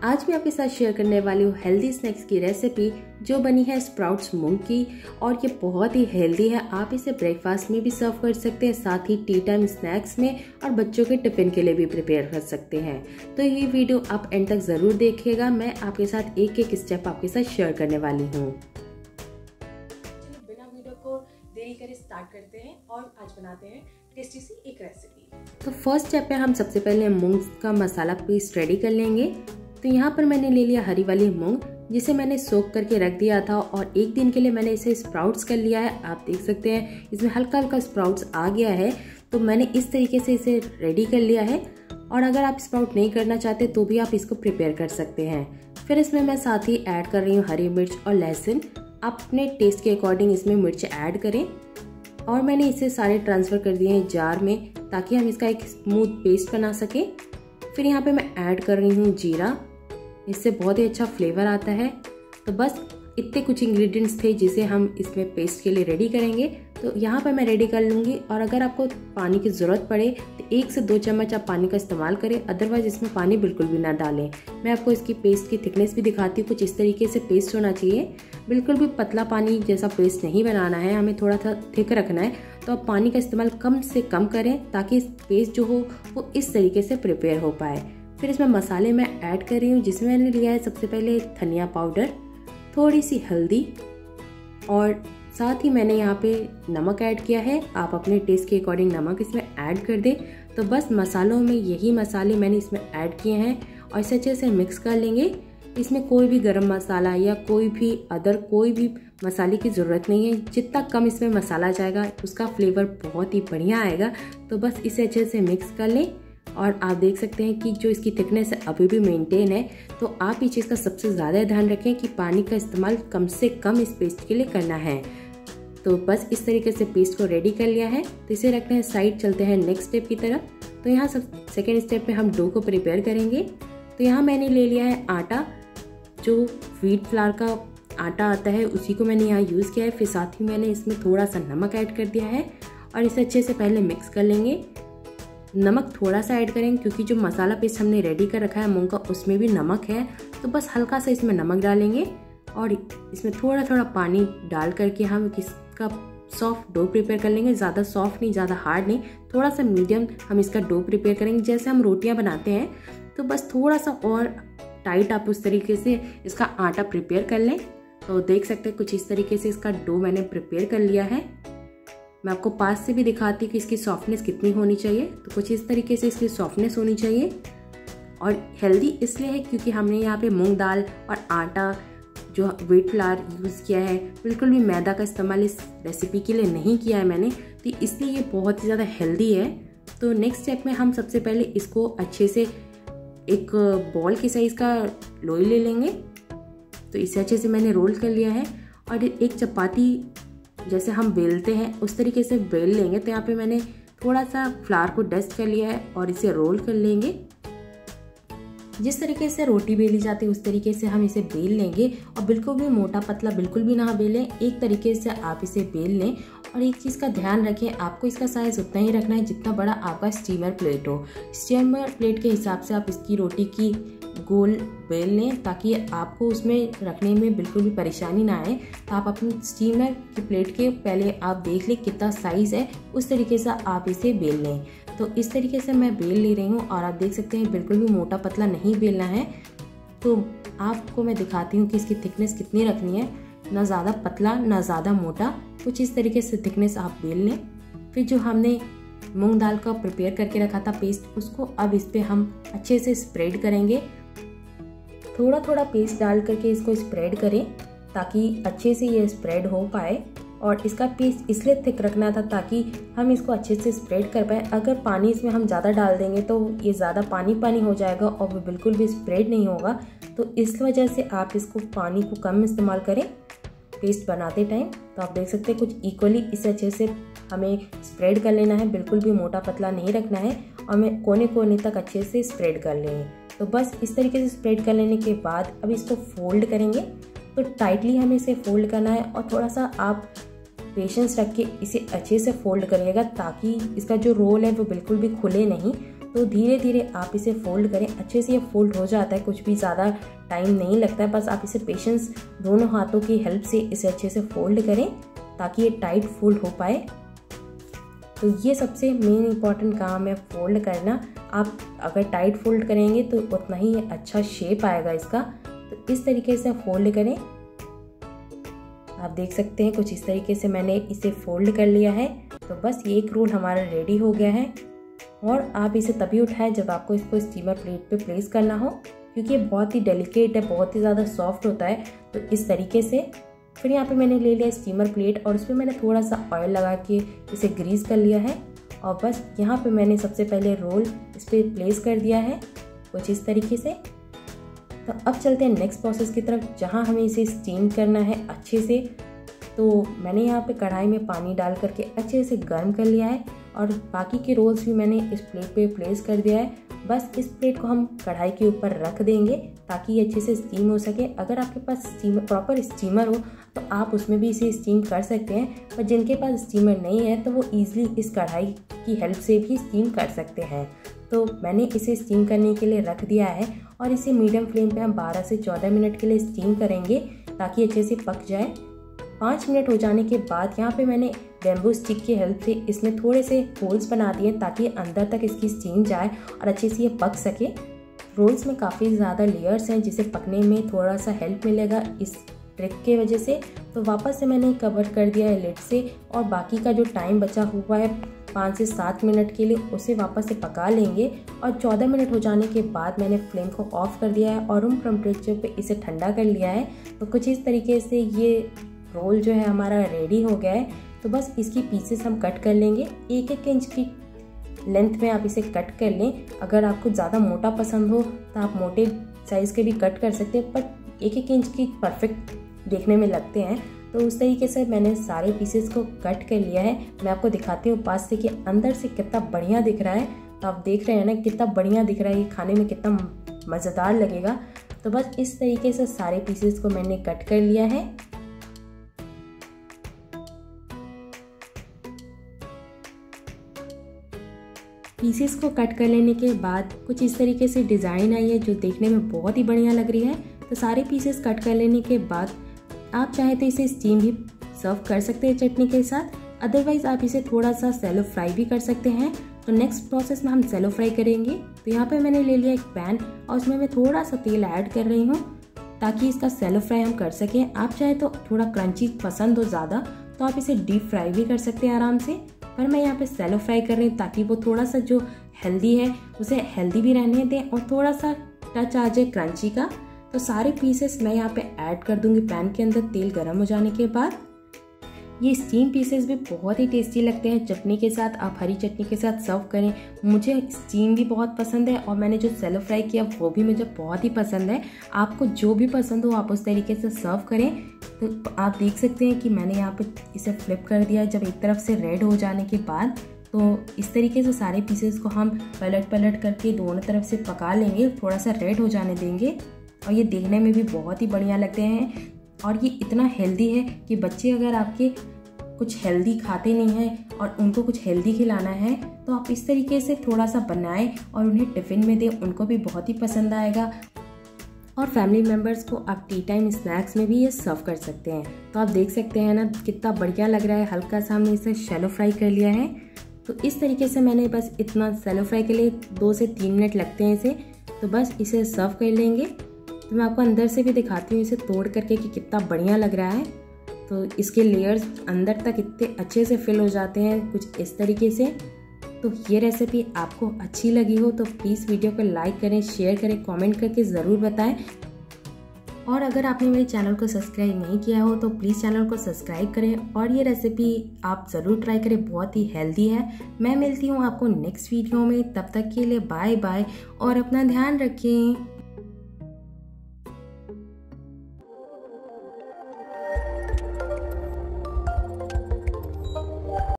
आज मैं आपके साथ शेयर करने वाली हूँ हेल्दी स्नैक्स की रेसिपी जो बनी है स्प्राउट्स मूंग की। और ये बहुत ही हेल्दी है। आप इसे ब्रेकफास्ट में भी सर्व कर सकते हैं, साथ ही टी टाइम स्नैक्स में और बच्चों के टिफिन के लिए भी प्रिपेयर कर सकते हैं। तो ये वीडियो आप एंड तक ज़रूर देखिएगा। मैं आपके साथ एक एक स्टेप आपके साथ शेयर करने वाली हूँ। बिना वीडियो को देरी करे स्टार्ट करते हैं और आज बनाते हैं टेस्टी सी एक रेसिपी। तो फर्स्ट स्टेप पे हम सबसे पहले मूंग का मसाला पेस्ट रेडी कर लेंगे। तो यहाँ पर मैंने ले लिया हरी वाली मूंग, जिसे मैंने सोक करके रख दिया था और एक दिन के लिए मैंने इसे स्प्राउट्स कर लिया है। आप देख सकते हैं इसमें हल्का हल्का स्प्राउट्स आ गया है। तो मैंने इस तरीके से इसे रेडी कर लिया है। और अगर आप स्प्राउट नहीं करना चाहते तो भी आप इसको प्रिपेयर कर सकते हैं। फिर इसमें मैं साथ ही ऐड कर रही हूँ हरी मिर्च और लहसुन। आप अपने टेस्ट के अकॉर्डिंग इसमें मिर्च ऐड करें। और मैंने इसे सारे ट्रांसफ़र कर दिए हैं जार में, ताकि हम इसका एक स्मूथ पेस्ट बना सकें। फिर यहाँ पे मैं ऐड कर रही हूँ जीरा, इससे बहुत ही अच्छा फ्लेवर आता है। तो बस इतने कुछ इंग्रेडिएंट्स थे जिसे हम इसमें पेस्ट के लिए रेडी करेंगे। तो यहाँ पर मैं रेडी कर लूँगी। और अगर आपको पानी की ज़रूरत पड़े तो 1 से 2 चम्मच आप पानी का इस्तेमाल करें, अदरवाइज इसमें पानी बिल्कुल भी ना डालें। मैं आपको इसकी पेस्ट की थिकनेस भी दिखाती हूँ। कुछ इस तरीके से पेस्ट होना चाहिए, बिल्कुल भी पतला पानी जैसा पेस्ट नहीं बनाना है, हमें थोड़ा सा थिक रखना है। तो आप पानी का इस्तेमाल कम से कम करें ताकि पेस्ट जो हो वो इस तरीके से प्रिपेयर हो पाए। फिर इसमें मसाले मैं ऐड कर रही हूँ, जिसमें मैंने लिया है सबसे पहले धनिया पाउडर, थोड़ी सी हल्दी और साथ ही मैंने यहाँ पे नमक ऐड किया है। आप अपने टेस्ट के अकॉर्डिंग नमक इसमें ऐड कर दें। तो बस मसालों में यही मसाले मैंने इसमें ऐड किए हैं और इसे अच्छे से मिक्स कर लेंगे। इसमें कोई भी गरम मसाला या कोई भी अदर कोई भी मसाले की ज़रूरत नहीं है। जितना कम इसमें मसाला जाएगा उसका फ्लेवर बहुत ही बढ़िया आएगा। तो बस इसे अच्छे से मिक्स कर लें। और आप देख सकते हैं कि जो इसकी थिकनेस है अभी भी मेंटेन है। तो आप ये चीज़ का सबसे ज़्यादा ध्यान रखें कि पानी का इस्तेमाल कम से कम इस पेस्ट के लिए करना है। तो बस इस तरीके से पेस्ट को रेडी कर लिया है। तो इसे रखते हैं साइड, चलते हैं नेक्स्ट स्टेप की तरफ। तो यहाँ सब सेकेंड स्टेप में हम डो को प्रिपेयर करेंगे। तो यहाँ मैंने ले लिया है आटा, जो व्हीट फ्लावर का आटा आता है उसी को मैंने यहाँ यूज़ किया है। फिर साथ ही मैंने इसमें थोड़ा सा नमक ऐड कर दिया है और इसे अच्छे से पहले मिक्स कर लेंगे। नमक थोड़ा सा ऐड करें क्योंकि जो मसाला पेस्ट हमने रेडी कर रखा है मूंग का उसमें भी नमक है। तो बस हल्का सा इसमें नमक डालेंगे और इसमें थोड़ा थोड़ा पानी डाल करके हम इसका सॉफ्ट डो प्रिपेयर कर लेंगे। ज़्यादा सॉफ्ट नहीं, ज़्यादा हार्ड नहीं, थोड़ा सा मीडियम हम इसका डो प्रिपेयर करेंगे। जैसे हम रोटियां बनाते हैं तो बस थोड़ा सा और टाइट आप उस तरीके से इसका आटा प्रिपेयर कर लें। तो देख सकते हैं कुछ इस तरीके से इसका डो मैंने प्रिपेयर कर लिया है। मैं आपको पास से भी दिखाती हूँ कि इसकी सॉफ्टनेस कितनी होनी चाहिए। तो कुछ इस तरीके से इसकी सॉफ्टनेस होनी चाहिए। और हेल्दी इसलिए है क्योंकि हमने यहाँ पे मूंग दाल और आटा जो व्हीट फ्लावर यूज़ किया है, बिल्कुल भी मैदा का इस्तेमाल इस रेसिपी के लिए नहीं किया है मैंने। तो इसलिए ये बहुत ही ज़्यादा हेल्दी है। तो नेक्स्ट स्टेप में हम सबसे पहले इसको अच्छे से एक बॉल के साइज़ का लोई ले लेंगे। तो इसे अच्छे से मैंने रोल कर लिया है और एक चपाती जैसे हम बेलते हैं उस तरीके से बेल लेंगे। तो यहाँ पे मैंने थोड़ा सा फ्लावर को डस्ट कर लिया है और इसे रोल कर लेंगे। जिस तरीके से रोटी बेली जाती है उस तरीके से हम इसे बेल लेंगे। और बिल्कुल भी मोटा पतला बिल्कुल भी ना बेलें, एक तरीके से आप इसे बेल लें। और एक चीज़ का ध्यान रखें, आपको इसका साइज़ उतना ही रखना है जितना बड़ा आपका स्टीमर प्लेट हो। स्टीमर प्लेट के हिसाब से आप इसकी रोटी की गोल बेल लें ताकि आपको उसमें रखने में बिल्कुल भी परेशानी ना आए। तो आप अपनी स्टीमर की प्लेट के पहले आप देख लें कितना साइज़ है, उस तरीके से आप इसे बेल लें। तो इस तरीके से मैं बेल ले रही हूँ और आप देख सकते हैं बिल्कुल भी मोटा पतला नहीं बेलना है। तो आपको मैं दिखाती हूँ कि इसकी थिकनेस कितनी रखनी है, ना ज़्यादा पतला ना ज़्यादा मोटा, कुछ इस तरीके से थिकनेस आप बेल लें। फिर जो हमने मूंग दाल का प्रिपेयर करके रखा था पेस्ट, उसको अब इस पर हम अच्छे से स्प्रेड करेंगे। थोड़ा थोड़ा पेस्ट डाल करके इसको स्प्रेड करें ताकि अच्छे से ये स्प्रेड हो पाए। और इसका पेस्ट इसलिए थिक रखना था ताकि हम इसको अच्छे से स्प्रेड कर पाए। अगर पानी इसमें हम ज़्यादा डाल देंगे तो ये ज़्यादा पानी पानी हो जाएगा और वो बिल्कुल भी स्प्रेड नहीं होगा। तो इस वजह से आप इसको पानी को कम इस्तेमाल करें पेस्ट बनाते टाइम। तो आप देख सकते हैं कुछ इक्वली इसे अच्छे से हमें स्प्रेड कर लेना है, बिल्कुल भी मोटा पतला नहीं रखना है। और हमें कोने कोने तक अच्छे से स्प्रेड कर लेंगे। तो बस इस तरीके से स्प्रेड कर लेने के बाद अब इसको फोल्ड करेंगे। तो टाइटली हमें इसे फोल्ड करना है और थोड़ा सा आप पेशेंस रख के इसे अच्छे से फोल्ड करिएगा ताकि इसका जो रोल है वो बिल्कुल भी खुले नहीं। तो धीरे धीरे आप इसे फोल्ड करें। अच्छे से ये फोल्ड हो जाता है, कुछ भी ज़्यादा टाइम नहीं लगता है। बस आप इसे पेशेंस दोनों हाथों की हेल्प से इसे अच्छे से फोल्ड करें ताकि ये टाइट फोल्ड हो पाए। तो ये सबसे मेन इम्पॉर्टेंट काम है, फोल्ड करना। आप अगर टाइट फोल्ड करेंगे तो उतना ही अच्छा शेप आएगा इसका। तो इस तरीके से फोल्ड करें। आप देख सकते हैं कुछ इस तरीके से मैंने इसे फोल्ड कर लिया है। तो बस ये एक रोल हमारा रेडी हो गया है। और आप इसे तभी उठाएं जब आपको इसको स्टीमर प्लेट पे प्लेस करना हो, क्योंकि ये बहुत ही डेलिकेट है, बहुत ही ज़्यादा सॉफ्ट होता है। तो इस तरीके से फिर यहाँ पे मैंने ले लिया स्टीमर प्लेट और उसमें मैंने थोड़ा सा ऑयल लगा के इसे ग्रीस कर लिया है। और बस यहाँ पे मैंने सबसे पहले रोल इस पर प्लेस कर दिया है कुछ इस तरीके से। तो अब चलते हैं नेक्स्ट प्रोसेस की तरफ, जहाँ हमें इसे स्टीम करना है अच्छे से। तो मैंने यहाँ पे कढ़ाई में पानी डाल करके अच्छे से गर्म कर लिया है और बाकी के रोल्स भी मैंने इस प्लेट पे प्लेस कर दिया है। बस इस प्लेट को हम कढ़ाई के ऊपर रख देंगे ताकि ये अच्छे से स्टीम हो सके। अगर आपके पास प्रॉपर स्टीमर हो तो आप उसमें भी इसे स्टीम कर सकते हैं, पर जिनके पास स्टीमर नहीं है तो वो ईजिली इस कढ़ाई की हेल्प से भी स्टीम कर सकते हैं। तो मैंने इसे स्टीम करने के लिए रख दिया है और इसे मीडियम फ्लेम पे हम 12 से 14 मिनट के लिए स्टीम करेंगे ताकि अच्छे से पक जाए। 5 मिनट हो जाने के बाद यहाँ पे मैंने बैम्बू स्टिक की हेल्प से इसमें थोड़े से होल्स बना दिए ताकि अंदर तक इसकी स्टीम जाए और अच्छे से ये पक सके। रोल्स में काफ़ी ज़्यादा लेयर्स हैं जिसे पकने में थोड़ा सा हेल्प मिलेगा इस ट्रिक के वजह से। तो वापस से मैंने कवर कर दिया है लिड से और बाकी का जो टाइम बचा हुआ है 5 से 7 मिनट के लिए उसे वापस से पका लेंगे। और 14 मिनट हो जाने के बाद मैंने फ्लेम को ऑफ कर दिया है और रूम टेम्परेचर पे इसे ठंडा कर लिया है। तो कुछ इस तरीके से ये रोल जो है हमारा रेडी हो गया है। तो बस इसकी पीसेस हम कट कर लेंगे। 1-1 इंच की लेंथ में आप इसे कट कर लें। अगर आपको ज़्यादा मोटा पसंद हो तो आप मोटे साइज़ के भी कट कर सकते हैं, पर 1-1 इंच की परफेक्ट देखने में लगते हैं। तो उस तरीके से मैंने सारे पीसेस को कट कर लिया है। मैं आपको दिखाती हूँ पास से कि अंदर से कितना बढ़िया दिख रहा है। तो आप देख रहे हैं ना कितना बढ़िया दिख रहा है, ये खाने में कितना मज़ेदार लगेगा। तो बस इस तरीके से सारे पीसेस को मैंने कट कर लिया है। पीसेस को कट कर लेने के बाद कुछ इस तरीके से डिज़ाइन आई है जो देखने में बहुत ही बढ़िया लग रही है। तो सारे पीसेस कट कर लेने के बाद आप चाहे तो इसे स्टीम भी सर्व कर सकते हैं चटनी के साथ, अदरवाइज़ आप इसे थोड़ा सा सैलो फ्राई भी कर सकते हैं। तो नेक्स्ट प्रोसेस में हम सैलो फ्राई करेंगे। तो यहाँ पे मैंने ले लिया एक पैन और उसमें मैं थोड़ा सा तेल ऐड कर रही हूँ ताकि इसका सैलो फ्राई हम कर सकें। आप चाहे तो थोड़ा क्रंची पसंद हो ज़्यादा तो आप इसे डीप फ्राई भी कर सकते हैं आराम से, पर मैं यहाँ पे सैलो फ्राई कर रही हूँ ताकि वो थोड़ा सा जो हेल्दी है उसे हेल्दी भी रहने दें और थोड़ा सा टच आ जाए क्रंची का। तो सारे पीसेस मैं यहाँ पे ऐड कर दूंगी पैन के अंदर तेल गर्म हो जाने के बाद। ये स्टीम पीसेस भी बहुत ही टेस्टी लगते हैं चटनी के साथ। आप हरी चटनी के साथ सर्व करें। मुझे स्टीम भी बहुत पसंद है और मैंने जो सैलो फ्राई किया वो भी मुझे बहुत ही पसंद है। आपको जो भी पसंद हो आप उस तरीके से सर्व करें। तो आप देख सकते हैं कि मैंने यहाँ पे इसे फ्लिप कर दिया जब एक तरफ से रेड हो जाने के बाद। तो इस तरीके से सारे पीसेस को हम पलट पलट करके दोनों तरफ से पका लेंगे, थोड़ा सा रेड हो जाने देंगे। और ये देखने में भी बहुत ही बढ़िया लगते हैं और ये इतना हेल्दी है कि बच्चे अगर आपके कुछ हेल्दी खाते नहीं हैं और उनको कुछ हेल्दी खिलाना है तो आप इस तरीके से थोड़ा सा बनाएं और उन्हें टिफ़िन में दें, उनको भी बहुत ही पसंद आएगा। और फैमिली मेम्बर्स को आप टी टाइम स्नैक्स में भी ये सर्व कर सकते हैं। तो आप देख सकते हैं ना कितना बढ़िया लग रहा है। हल्का सा हमने इसे शैलो फ्राई कर लिया है। तो इस तरीके से मैंने बस इतना शैलो फ्राई के लिए 2 से 3 मिनट लगते हैं इसे। तो बस इसे सर्व कर लेंगे। तो मैं आपको अंदर से भी दिखाती हूँ इसे तोड़ करके कि कितना बढ़िया लग रहा है। तो इसके लेयर्स अंदर तक इतने अच्छे से फिल हो जाते हैं कुछ इस तरीके से। तो ये रेसिपी आपको अच्छी लगी हो तो प्लीज़ वीडियो को लाइक करें, शेयर करें, कमेंट करके ज़रूर बताएं। और अगर आपने मेरे चैनल को सब्सक्राइब नहीं किया हो तो प्लीज़ चैनल को सब्सक्राइब करें और ये रेसिपी आप ज़रूर ट्राई करें, बहुत ही हेल्दी है। मैं मिलती हूँ आपको नेक्स्ट वीडियो में, तब तक के लिए बाय बाय और अपना ध्यान रखें।